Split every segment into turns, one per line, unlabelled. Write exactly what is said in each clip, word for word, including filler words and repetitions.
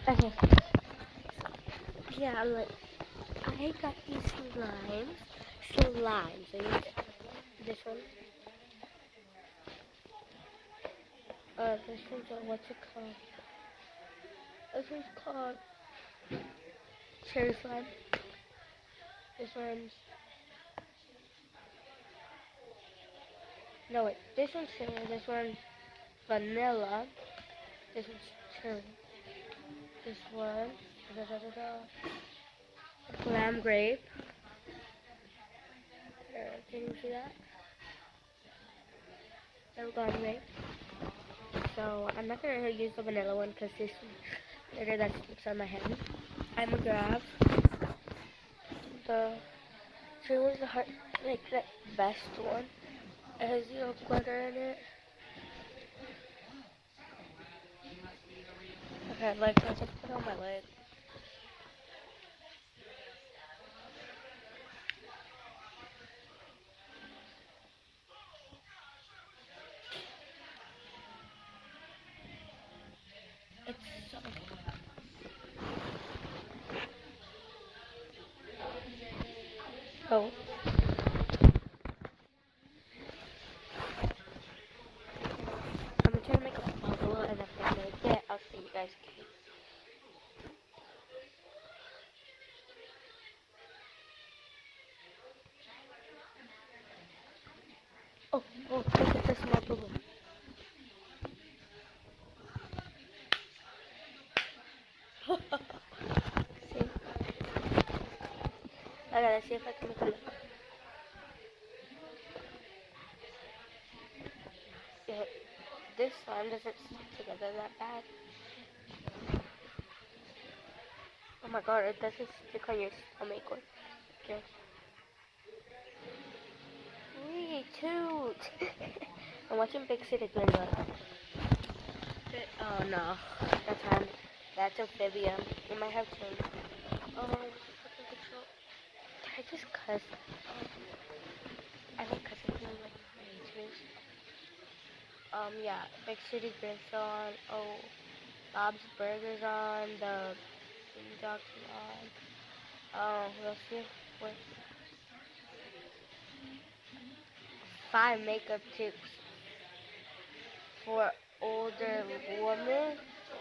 Okay. Yeah, like I got these slimes. Slimes. So you, this one. Uh, this one's uh, what's it called? This one's called cherry slime. This one's no wait. This one's cherry. This one's vanilla. This one's cherry. This one. Da, da, da, da. Lamb grape. Uh, can you see that? That's lamb grape. So I'm not gonna use the vanilla one because this later that sticks on my hand. I'm gonna grab the cherry one's the hard, like the best one. It has zero glitter in it. Okay, like I just put it on my leg. It's so oh. I'm gonna try to make a bubble and if I make it, I'll see you guys. Oh, oh, look at this small bubble. See? I gotta see if I can make it. Yeah, this slime doesn't stick together that bad. Oh my god, it doesn't stick on your stomach or okay. Wee, toot! I'm watching Big City Glinda. Oh no, that's um, that's amphibian. It might have changed. Oh, what's the fucking control? Did I just cuss? Um, I like cussing things like pages. Um, yeah, Big City Grits on. Oh, Bob's Burgers on. The Dogs on. Oh, we'll see. What? Five makeup tips for older women.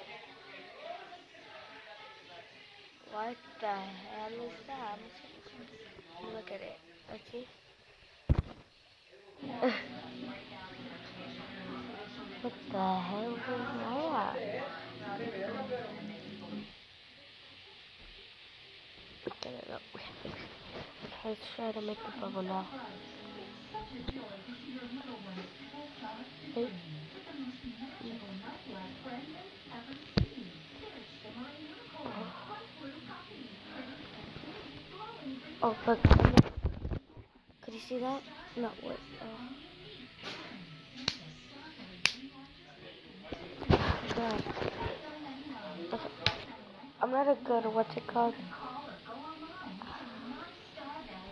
What the hell is that? Look at it. Let's see. What the hell is that? Get it up. Let's try to make the bubble now. Hey. Oh, look. Could you see that? No, what? Oh. God. I'm not a good, what's it called?